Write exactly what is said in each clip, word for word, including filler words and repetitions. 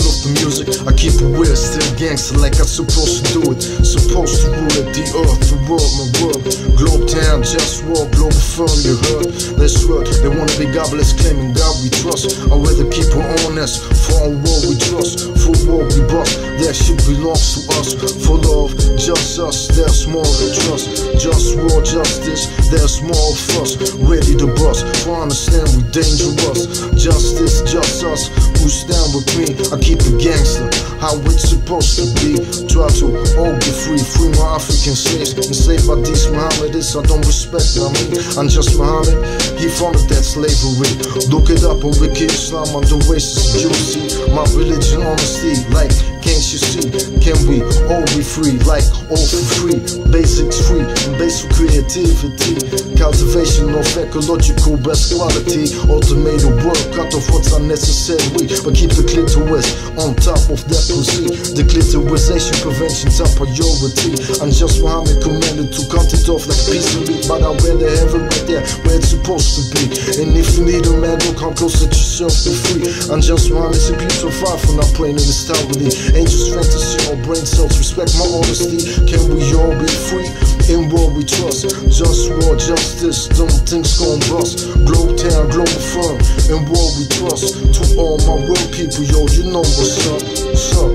of the music, I keep it weird, still gangster like I'm supposed to do it. Supposed to rule it, the earth, the world, my world. Globe town, just war, global firm, you heard. Let's work, they wanna be godless, claiming God we trust. I'd rather keep her honest, for on war we trust. For war we bust, that shit belongs to us. For love, just us, there's more to trust. Just war, justice, there's more of us. Ready to bust, for understand we dangerous. Justice, just us, who stand with me. I keep it gangster, how it's supposed to be. Try to all be free, free my African slaves. Enslaved by these Mohammedists, I don't respect them. I mean, I'm just Muhammad, he founded that slavery. Look it up on Wiki Islam, I'm the racist Jew. See, my religion, honesty, like, can't you see? Can we all be free, like all for free? Basics free, and basic creativity. Cultivation of ecological best quality. Automated work, cut off what's unnecessary. But keep the clitoris on top of that pussy. The clitorisation prevention's a priority. I'm just Muhammad commanded to cut it off like a piece of meat. But I'd rather have it right there where it's supposed to be. And if you need a man, don't come close, let yourself be free. I'm just Muhammad, C P U so far from not playing in this town with me. Ain't just fantasy or brain cells, respect my honesty. Can we all be free? In war we trust. Just war, justice, don't things gon' bust. Globe town, global firm. In war we trust. To all my real people, yo, you know what's up, what's up.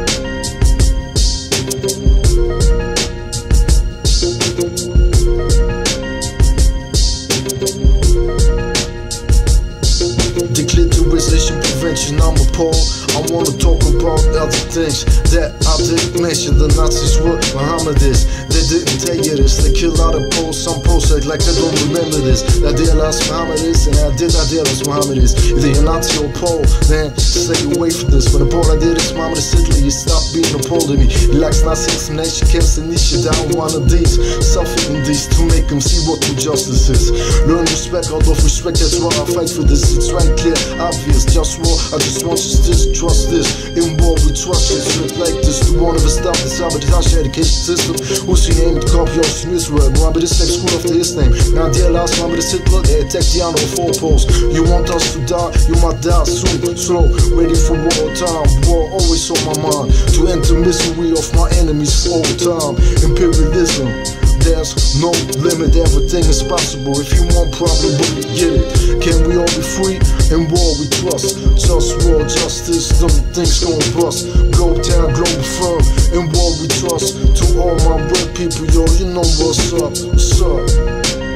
Declitterization prevention, I'm appalled. I wanna talk about other things that I didn't mention. The Nazis were Mohammedists. They didn't tell you this. They kill out of posts. Some posts act like I don't remember this. I did last Mohammedists, and I did I did last Mohammedists. Either you're Nazi or Pole, then stay away from this. When the Pole I did is Mohammed Sidley, you stop being a Pole to me. He likes Nazi explanation, can't send this shit down one of these. Suffering these to make them see what true justice is. Learn respect out of respect, that's why I fight for this. It's right clear, obvious, just war. I just want justice, trust this. In war we trust it, shit like this. To one of us stop the sabotage education system. Who's he aimed to copy off in Israel? Mohammed is next school after his name. Now dear last Mohammed is Hitler, they attack the honor of four poles. You want us to die, you might die soon. Slow, ready for war time. War always on my mind. To enter misery of my enemies for all time. Imperialism, there's no limit, everything is possible. If you want problem, we get it. Can we all be free? In war we trust. Just war, justice, them things gon' bust. Globe town, global firm. In war we trust. To all my real people, yo, you know what's up, what's up.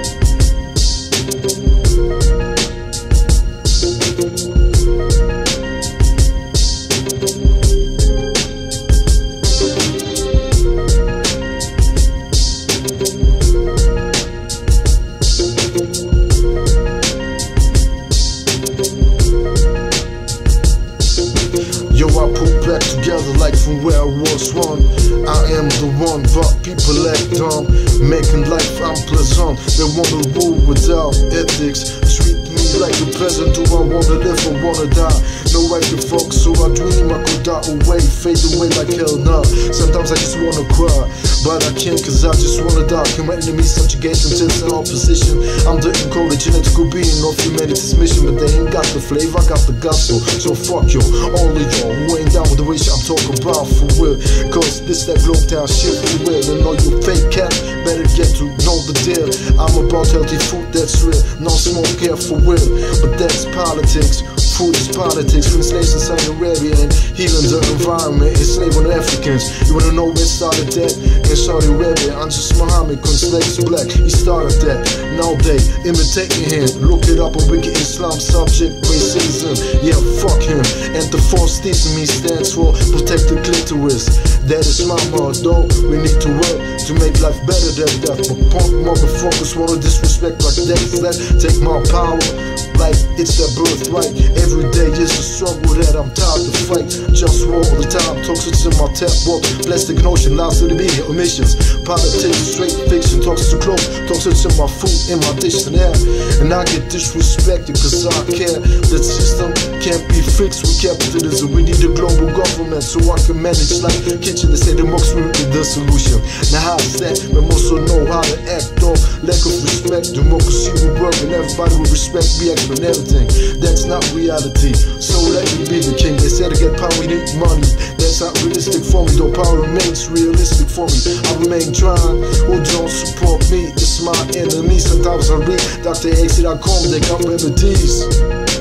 Yo, I put back together like from where I was one. I am the one, but people act dumb, making life unpleasant. They wanna rule without ethics. Treat me like a peasant. Do I wanna live or wanna die? No right to fuck, so I dream I could die away, fade away like hell nah. Sometimes I just wanna cry, but I can't cause I just wanna die. Can my enemies subjugate themselves in opposition? I'm the encoded genetical being of humanity's mission, but they ain't got the flavor, I got the gospel. So fuck yo, all of y'all who ain't down with the wish I'm talking about for real. Cause this that globe town shit for real. And all you fake cat better get to know the deal. I'm about healthy food that's real, no smoke here for real. But that's politics. Food is politics, from slaves in Saudi Arabia and healing the environment, enslaving Africans. You wanna know where it started that? In Saudi Arabia, I'm just Muhammad, cause slaves black, he started that. Now they imitating him, look it up on Wiki Islam, subject racism. Yeah, fuck him. And the false theism stands for protect the clitoris. That is my motto, we need to work to make life better than death. But punk motherfuckers wanna disrespect like that's that. Take my power like it's their birthright. Every day is a struggle that I'm tired to fight. Just war all the time, toxic in my tap water. Plastic notion, lies to the media, omissions. Politics, straight fiction, toxic to clothes. Toxic in my food, in my dish and air. And I get disrespected cause I care. That system can't be fixed with capitalism. We need a global government so I can manage like kitchen. They say democracy will be the solution. Now how's that? We must also know how to act off lack of respect. Democracy will work and everybody will respect me, expert everything. That's not reality. So let me be the king. They said to get power, we need make money. That's not realistic for me, though power remains realistic for me. I remain trying, who don't support me, it's my enemy. Sometimes I read Doctor X dot com, they got remedies.